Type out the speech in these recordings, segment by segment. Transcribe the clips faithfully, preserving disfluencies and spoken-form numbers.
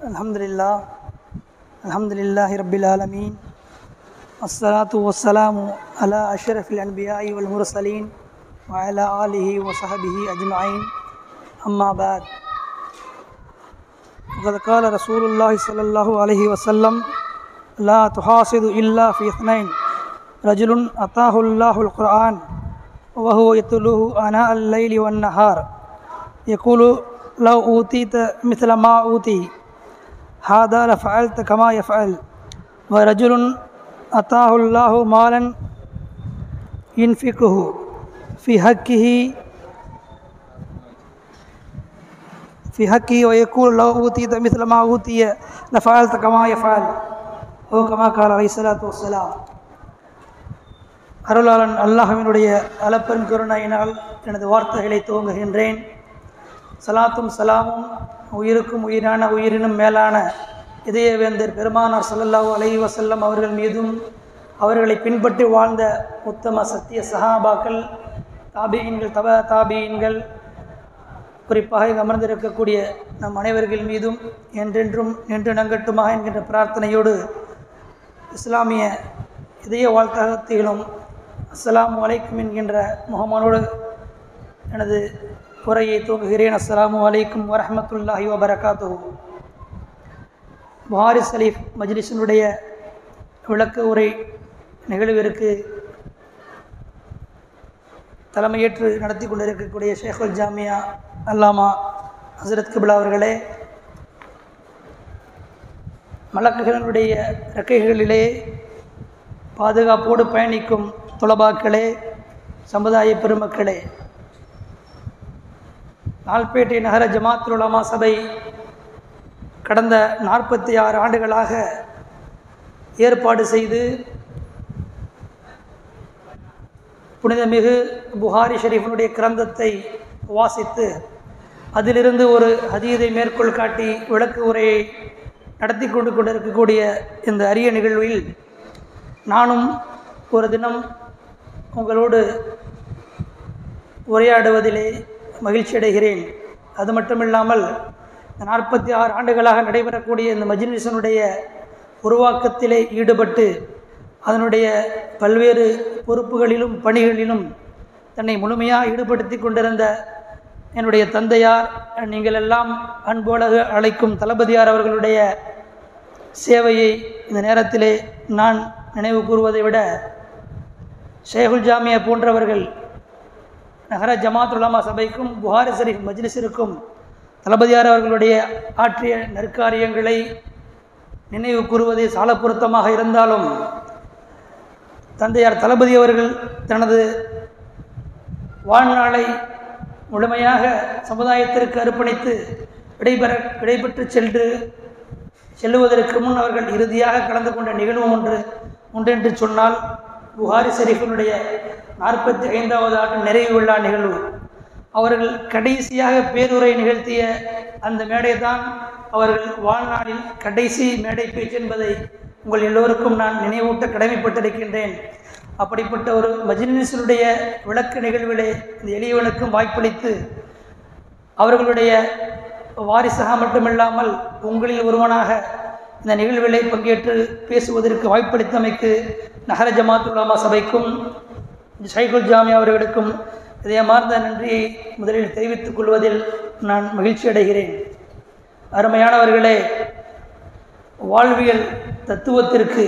Alhamdulillah, Alhamdulillahi Rabbil Alameen, As-salatu was-salamu ala ashrafil anbiya'i wal mursaleen wa ala alihi wa sahbihi ajma'in, amma ba'd. Faqad qala Rasulullah sallallahu alayhi wa sallam, la tuhasidu illa fi ithnain, rajulun atahu Allahu al-Qur'an wa huwa yatluhu ana al-layli wan-nahar, yaqulu law utita mithla ma uti هذا لفعلت كما يفعل ورجل أتاه الله مالا ينفقه في حقه في حقه ويقول لو أوتيت مثل ما أوتي لفعلت كما يفعل أو كما قال عليه الصلاة والسلام. அருளாளன் அல்லாஹ்வினுடைய அளப்பெரும் கருணையினால் எனது வார்த்தைகளை துவங்குகின்றேன். சலாத்தும் சலாமும் உயிருக்கும் உயிரான உயிரினும் மேலான இதயவேந்தர் பெருமானார் ஸல்லல்லாஹு அலைஹி வஸல்லம் அவர்கள் மீதும் அவர்களை பின்பற்றி வாழ்ந்த உத்தம சத்திய சஹாபாக்கள், தாபீன்கள், தப தாபீன்கள், குறிப்பாக இங்கு அமர்ந்திருக்கக்கூடிய நம் அனைவர்கள் மீதும் என்றென்றும் நின்று நங்கட்டுமாக என்கின்ற பிரார்த்தனையோடு இஸ்லாமிய இதய வாழ்த்தகத்திலும் அஸ்ஸலாமு அலைக்கும் என்கின்ற முகமனோடு எனது உரையை துவங்குகிறேன். அஸ்ஸலாமு அலைக்கும் வரஹ்மத்துல்லாஹி வபரகாத்துஹு. புகாரி ஷரீஃப் மஜ்லிஸினுடைய விளக்க உரை நிகழ்விற்கு தலைமையேற்று நடத்தி கொண்டிருக்கக்கூடிய ஷேகுல் ஜாமியா அல்லாமா ஹசரத் கிப்லா அவர்களே, மலக்குகளினுடைய இறக்கைகளிலே பாதுகாப்போடு பயணிக்கும் துலபாக்களே, சமுதாய பெருமக்களே, நால்பேட்டை நகர ஜமாத்துல் உலமா சபை கடந்த நாற்பத்தி ஆறு ஆண்டுகளாக ஏற்பாடு செய்து புனிதமிகு புகாரி ஷரீஃபினுடைய கிரந்தத்தை வாசித்து அதிலிருந்து ஒரு ஹதீதை மேற்கோள் காட்டி விளக்கு உரையை நடத்தி கொண்டு கொண்டிருக்கக்கூடிய இந்த அரிய நிகழ்வில் நானும் ஒரு தினம் உங்களோடு உரையாடுவதிலே மகிழ்ச்சி அடைகிறேன். அது மட்டுமில்லாமல் நாற்பத்தி ஆறு ஆண்டுகளாக நடைபெறக்கூடிய இந்த மஜ்லிஸினுடைய உருவாக்கத்திலே ஈடுபட்டு அதனுடைய பல்வேறு பொறுப்புகளிலும் பணிகளிலும் தன்னை முழுமையாக ஈடுபடுத்தி கொண்டிருந்த என்னுடைய தந்தையார், நீங்கள் எல்லாம் அன்போடு அழைக்கும் தளபதியார் அவர்களுடைய சேவையை இந்த நேரத்திலே நான் நினைவு கூறுவதை விட ஷேகுல் ஜாமியா போன்றவர்கள் நகர ஜமாத்துல் உலமா சபைக்கும் புகாரி ஷரீஃப் மஜ்லிஸிற்கும் தளபதியார் அவர்களுடைய ஆற்றிய நற்காரியங்களை நினைவு கூறுவதே சால பொருத்தமாக இருந்தாலும், தந்தையார் தளபதி அவர்கள் தனது வாழ்நாளை முழுமையாக சமுதாயத்திற்கு அர்ப்பணித்து விடைபெற விடைபெற்று சென்று செல்லுவதற்கு முன் அவர்கள் இறுதியாக கலந்து கொண்ட நிகழ்வு ஒன்று ஒன்றென்று சொன்னால் புகாரி ஷரீஃபினுடைய நாற்பத்தி ஐந்தாவது ஆண்டு நிறைவு விழா நிகழ்வு. அவர்கள் கடைசியாக பேருரை நிகழ்த்திய அந்த மேடை தான் அவர்கள் வாழ்நாளில் கடைசி மேடை பேச்சு என்பதை உங்கள் எல்லோருக்கும் நான் நினைவூட்ட கடமைப்பட்டிருக்கின்றேன். அப்படிப்பட்ட ஒரு மஜ்லிஸினுடைய விளக்க நிகழ்விலே இந்த எளியவனுக்கும் வாய்ப்பளித்து அவர்களுடைய வாரிசாக மட்டுமில்லாமல் உங்களில் ஒருவனாக இந்த நிகழ்விலே பங்கேற்று பேசுவதற்கு வாய்ப்பளித்தமைக்கு நகர ஜமாத்துல் உலமா சபைக்கும் ஷேகுல் ஜாமியா அவர்களுக்கும் இதயமார்ந்த நன்றியை முதலில் தெரிவித்துக் கொள்வதில் நான் மகிழ்ச்சி அடைகிறேன். அருமையானவர்களே, வாழ்வியல் தத்துவத்திற்கு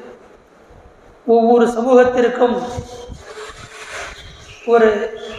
ஒவ்வொரு சமூகத்திற்கும் ஒரு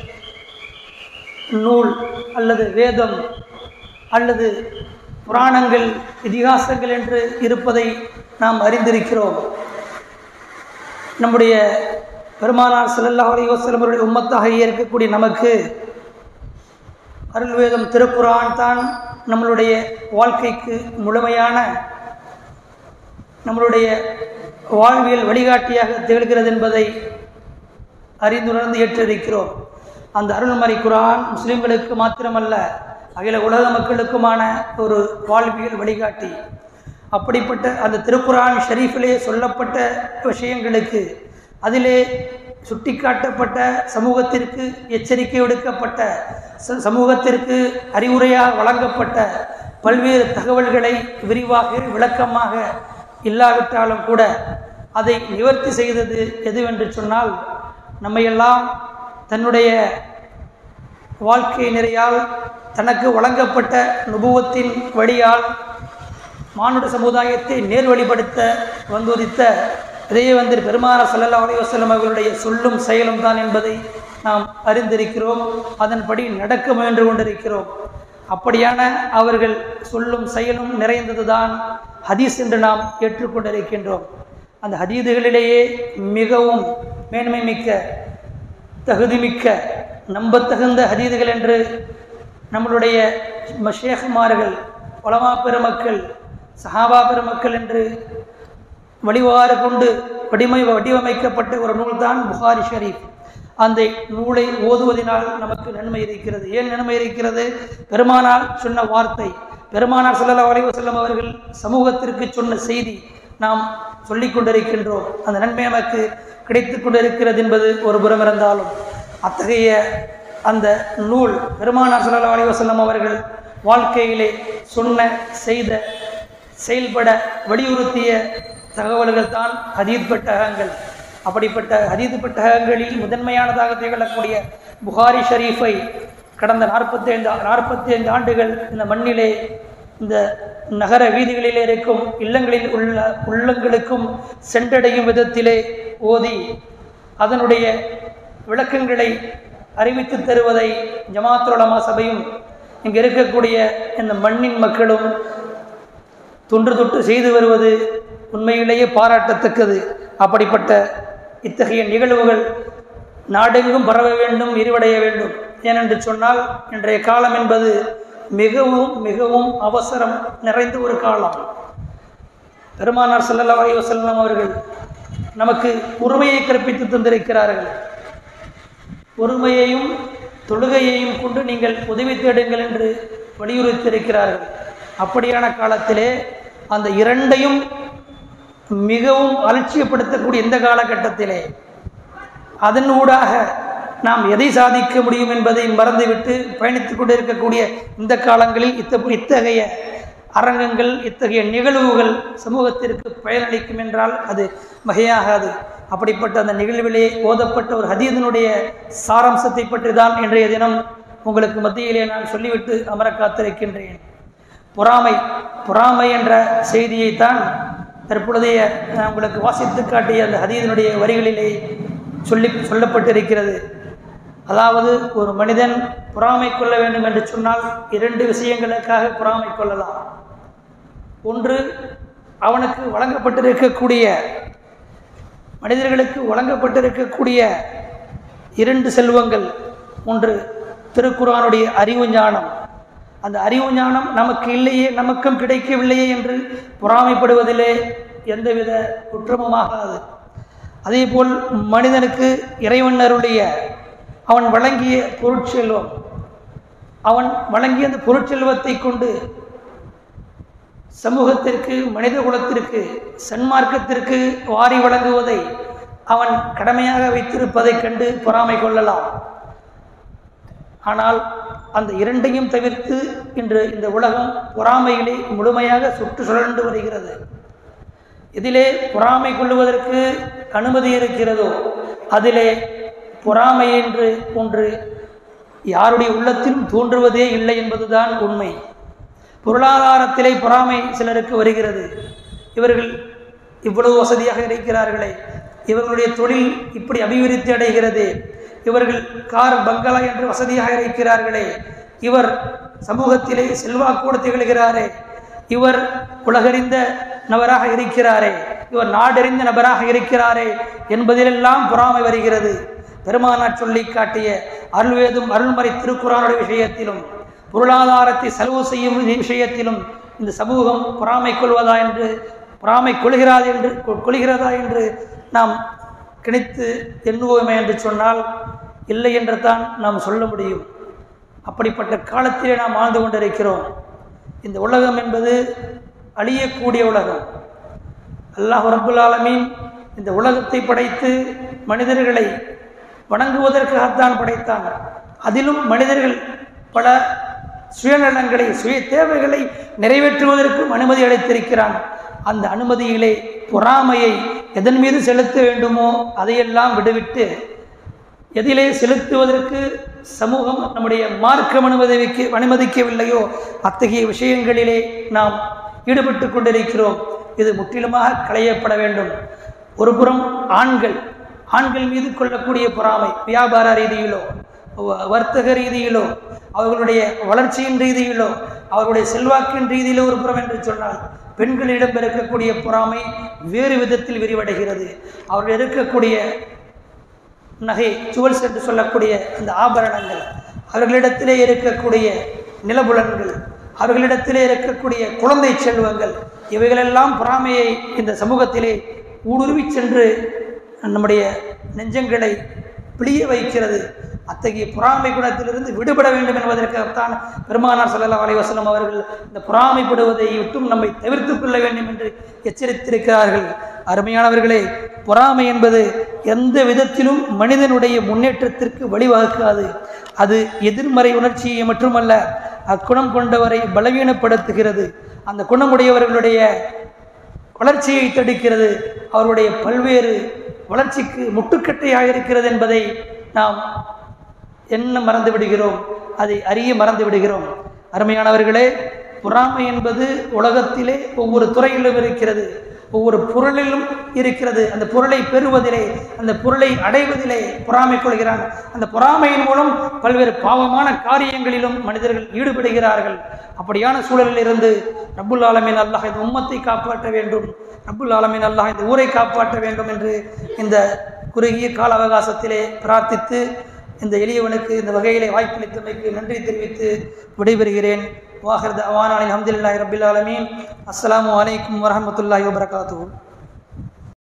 நூல் அல்லது வேதம் அல்லது புராணங்கள், இதிகாசங்கள் என்று இருப்பதை நாம் அறிந்திருக்கிறோம். நம்முடைய பெருமானார் ஸல்லல்லாஹு அலைஹி வஸல்லம் அவருடைய உம்மத்தாக இருக்கக்கூடிய நமக்கு அருள்வேதம் திருக்குர்ஆன் தான் நம்மளுடைய வாழ்க்கைக்கு முழுமையான நம்மளுடைய வாழ்வியல் வழிகாட்டியாக திகழ்கிறது என்பதை அறிந்துணர்ந்து ஏற்றிருக்கிறோம். அந்த அருள்மறை குர்ஆன் முஸ்லிம்களுக்கு மாத்திரமல்ல, அகில உலக மக்களுக்குமான ஒரு வாழ்வியல் வழிகாட்டி. அப்படிப்பட்ட அந்த திருக்குர்ஆன் ஷரீஃபிலே சொல்லப்பட்ட விஷயங்களுக்கு, அதிலே சுட்டிக்காட்டப்பட்ட சமூகத்திற்கு எச்சரிக்கை விடுக்கப்பட்ட, சமூகத்திற்கு அறிவுரையாக வழங்கப்பட்ட பல்வேறு தகவல்களை விரிவாக விளக்கமாக இல்லாவிட்டாலும் கூட அதை நிவர்த்தி செய்தது எதுவென்று சொன்னால், நம்மையெல்லாம் தன்னுடைய வாழ்க்கை நிறையால் தனக்கு வழங்கப்பட்ட நுபுவத்தின் வழியால் மானுட சமுதாயத்தை நேர்வழிப்படுத்த வந்துதித்த இறைவந்தர் பெருமானார் ஸல்லல்லாஹு அலைஹி வஸல்லம் அவர்களுடைய சொல்லும் செயலும் தான் என்பதை நாம் அறிந்திருக்கிறோம். அதன்படி நடக்க முயன்று கொண்டிருக்கிறோம். அப்படியான அவர்கள் சொல்லும் செயலும் நிறைந்தது தான் ஹதீஸ் என்று நாம் ஏற்றுக்கொண்டிருக்கின்றோம். அந்த ஹதீதுகளிலேயே மிகவும் மேன்மை மிக்க, தகுதிமிக்க, நம்பத்தகுந்த ஹதீதுகள் என்று நம்மளுடைய மஷேഖ்மார்கள், உலமா பெருமக்கள், சஹாபா பெருமக்கள் என்று வழிவாறு கொண்டு வடிமை வடிவமைக்கப்பட்ட ஒரு நூல் தான் புகாரி ஷரீஃப். அந்த நூலை ஓதுவதனால் நமக்கு நன்மை இருக்கிறது. ஏன் நன்மை இருக்கிறது? பெருமானார் சொன்ன வார்த்தை, பெருமானார் ஸல்லல்லாஹு அலைஹி வஸல்லம் அவர்கள் சமூகத்திற்கு சொன்ன செய்தி நாம் சொல்லிக் கொண்டிருக்கின்றோம். அந்த நன்மை நமக்கு கிடைத்து கொண்டிருக்கிறது என்பது ஒரு புறம் இருந்தாலும், அத்தகைய அந்த நூல் பெருமானார் ஸல்லல்லாஹு அலைஹி வஸல்லம் அவர்கள் வாழ்க்கையிலே சொன்ன, செய்த, செயல்பட வலியுறுத்திய தகவல்கள் தான் ஹதீத் பெட்டகங்கள். அப்படிப்பட்ட ஹதீத் பெட்டகங்களில் முதன்மையானதாக திகழக்கூடிய புகாரி ஷரீஃபை கடந்த நாற்பத்தி ஐந்து நாற்பத்தி ஐந்து ஆண்டுகள் இந்த மண்ணிலே, இந்த நகர வீதிகளிலே இருக்கும் இல்லங்களில் உள்ள உள்ளங்களுக்கும் சென்றடையும் விதத்திலே ஓதி அதனுடைய விளக்கங்களை அறிவித்து தருவதை ஜமாஅத்துல் உலமா சபையும் இங்கே இருக்கக்கூடிய இந்த மண்ணின் மக்களும் தொன்று தொட்டு செய்து வருவது உண்மையிலேயே பாராட்டத்தக்கது. அப்படிப்பட்ட இத்தகைய நிகழ்வுகள் நாடெங்கும் பரவ வேண்டும், விரிவடைய வேண்டும். ஏனென்று சொன்னால் இன்றைய காலம் என்பது மிகவும் மிகவும் அவசரம் நிறைந்த ஒரு காலம். பெருமானார் ஸல்லல்லாஹு அலைஹி வஸல்லம் அவர்கள் நமக்கு பொறுமையை கற்பித்து தந்திருக்கிறார்கள். பொறுமையையும் தொழுகையையும் கொண்டு நீங்கள் உதவி தேடுங்கள் என்று வலியுறுத்தியிருக்கிறார்கள். அப்படியான காலத்திலே அந்த இரண்டையும் மிகவும் அலட்சியப்படுத்தக்கூடிய இந்த காலகட்டத்திலே அதன் ஊடாக நாம் எதை சாதிக்க முடியும் என்பதை மறந்துவிட்டு பயணித்துக் கொண்டிருக்கக்கூடிய இந்த காலங்களில் இத்த இத்தகைய அரங்கங்கள், இத்தகைய நிகழ்வுகள் சமூகத்திற்கு பயனளிக்கும் என்றால் அது மிகையாகாது. அப்படிப்பட்ட அந்த நிகழ்விலே ஓதப்பட்ட ஒரு ஹதீஸினுடைய சாராம்சத்தை பற்றி தான் இன்றைய தினம் உங்களுக்கு மத்தியிலே நான் சொல்லிவிட்டு அமர காத்திருக்கின்றேன். பொறாமை பொறாமை என்ற செய்தியைத்தான் தற்பொழுதைய நான் உங்களுக்கு வாசித்து காட்டிய அந்த ஹதீஸினுடைய வரிகளிலே சொல்லி சொல்லப்பட்டிருக்கிறது. அதாவது ஒரு மனிதன் பொறாமை கொள்ள வேண்டும் என்று சொன்னால் இரண்டு விஷயங்களுக்காக பொறாமை கொள்ளலாம். ஒன்று, அவனுக்கு வழங்கப்பட்டிருக்கக்கூடிய, மனிதர்களுக்கு வழங்கப்பட்டிருக்கக்கூடிய இரண்டு செல்வங்கள். ஒன்று திருக்குர்ஆனுடைய அறிவு ஞானம். அந்த அறிவு ஞானம் நமக்கு இல்லையே, நமக்கும் கிடைக்கவில்லையே என்று பொறாமைப்படுவதிலே எந்தவித குற்றமுமாகாது. அதே போல் மனிதனுக்கு இறைவன் அருளிய, அவன் வழங்கிய பொருட்செல்வம், அவன் வழங்கிய அந்த பொருட்செல்வத்தை கொண்டு சமூகத்திற்கு, மனித குலத்திற்கு, சன்மார்க்கத்திற்கு வாரி வழங்குவதை அவன் கடமையாக வைத்திருப்பதை கண்டு பொறாமை கொள்ளலாம். ஆனால் அந்த இரண்டையும் தவிர்த்து இன்று இந்த உலகம் பொறாமையிலே முழுமையாக சுற்று சுழன்று வருகிறது. இதிலே பொறாமை கொள்ளுவதற்கு அனுமதி இருக்கிறதோ அதிலே பொறாமை என்று ஒன்று யாருடைய உள்ளத்திலும் தோன்றுவதே இல்லை என்பதுதான் உண்மை. பொருளாதாரத்திலே பொறாமை சிலருக்கு வருகிறது. இவர்கள் இவ்வளவு வசதியாக இருக்கிறார்களே, இவர்களுடைய தொழில் இப்படி அபிவிருத்தி அடைகிறது, இவர்கள் கார் பங்களா என்று வசதியாக இருக்கிறார்களே, இவர் சமூகத்திலே செல்வாக்கோடு திகழ்கிறாரே, இவர் உலகறிந்த நபராக இருக்கிறாரே, இவர் நாடறிந்த நபராக இருக்கிறாரே என்பதிலெல்லாம் பொறாமை வருகிறது. பெருமானார் சொல்லி காட்டிய அருள்வேதும் அருள்மறை திருக்குர்ஆனுடைய விஷயத்திலும், பொருளாதாரத்தை செலவு செய்யும் விஷயத்திலும் இந்த சமூகம் பொறாமை கொள்வதா என்று பொறாமை கொள்கிறது என்று கொள்கிறதா என்று நாம் கிணித்து எண்ணுவோமே என்று சொன்னால் இல்லை என்று தான் நாம் சொல்ல முடியும். அப்படிப்பட்ட காலத்திலே நாம் வாழ்ந்து கொண்டிருக்கிறோம். இந்த உலகம் என்பது அழியக்கூடிய உலகம். அல்லாஹ் ரப்புல் ஆலமீன் இந்த உலகத்தை படைத்து மனிதர்களை வணங்குவதற்காகத்தான் படைத்தான். அதிலும் மனிதர்கள் பல சுயநலங்களை சுய தேவைகளை நிறைவேற்றுவதற்கும் அனுமதி அளித்திருக்கிறான். அந்த அனுமதியிலே பொறாமையை எதன் மீது செலுத்த வேண்டுமோ அதையெல்லாம் விடுவிட்டு எதிலே செலுத்துவதற்கு சமூகம் நம்முடைய மார்க்கம் அனுமதிக்கு அனுமதிக்கவில்லையோ அத்தகைய விஷயங்களிலே நாம் ஈடுபட்டு கொண்டிருக்கிறோம். இது முற்றிலுமாக களையப்பட வேண்டும். ஒரு புறம் ஆண்கள் ஆண்கள் மீது கொள்ளக்கூடிய பொறாமை, வியாபார ரீதியிலோ வர்த்தக ரீதியிலோ அவர்களுடைய வளர்ச்சியின் ரீதியிலோ அவர்களுடைய செல்வாக்கின் ரீதியிலோ ஒரு புறம் என்று சொன்னால், பெண்களிடம் இருக்கக்கூடிய பொறாமை வேறு விதத்தில் விரிவடைகிறது. அவர்கள் இருக்கக்கூடிய நகை ஜுவல்ஸ் என்று சொல்லக்கூடிய அந்த ஆபரணங்கள், அவர்களிடத்திலே இருக்கக்கூடிய நிலபுலன்கள், அவர்களிடத்திலே இருக்கக்கூடிய குழந்தை செல்வங்கள், இவைகளெல்லாம் பொறாமையை இந்த சமூகத்திலே ஊடுருவி சென்று நம்முடைய நெஞ்சங்களை பிழிய வைக்கிறது. அத்தகைய பொறாமை குணத்திலிருந்து விடுபட வேண்டும் என்பதற்காகத்தான் பெருமானார் ஸல்லல்லாஹு அலைஹி வஸல்லம் அவர்கள் இந்த பொறாமைப்படுவதை விட்டும் நம்மை தவிர்த்து கொள்ள வேண்டும் என்று எச்சரித்திருக்கிறார்கள். அருமையானவர்களே, பொறாமை என்பது எந்த விதத்திலும் மனிதனுடைய முன்னேற்றத்திற்கு வழிவகுக்காது. அது எதிர்மறை உணர்ச்சியை மட்டுமல்ல, அக்குணம் கொண்டவரை பலவீனப்படுத்துகிறது. அந்த குணமுடையவர்களுடைய வளர்ச்சியை தடுக்கிறது. அவருடைய பல்வேறு வளர்ச்சிக்கு முட்டுக்கட்டையாக இருக்கிறது என்பதை நாம் என்ன மறந்து விடுகிறோம், அதை அறிய மறந்து விடுகிறோம். அருமையானவர்களே, பொறாமை என்பது உலகத்திலே ஒவ்வொரு துறையிலும் இருக்கிறது, ஒவ்வொரு பொருளிலும் இருக்கிறது. அந்த பொருளை பெறுவதிலே, அந்த பொருளை அடைவதிலே பொறாமை கொள்கிறான். அந்த பொறாமையின் மூலம் பல்வேறு பாவமான காரியங்களிலும் மனிதர்கள் ஈடுபடுகிறார்கள். அப்படியான சூழலில் இருந்து ரப்புல் ஆலமீன் அல்லாஹ் இந்த உம்மத்தை காப்பாற்ற வேண்டும், ரப்புல் ஆலமீன் அல்லாஹ் இந்த ஊரை காப்பாற்ற வேண்டும் என்று இந்த குறுகிய கால அவகாசத்திலே பிரார்த்தித்து இந்த எளியவனுக்கு இந்த வகையிலே வாய்ப்பளித்தமைக்கு நன்றி தெரிவித்து விடைபெறுகிறேன். வாஹிர் தஅவானா அல்ஹம்துலில்லாஹி ரப்பில் ஆலமீன். அஸ்ஸலாமு அலைக்கும் வரஹ்மத்துல்லாஹி வபரகாத்துஹு.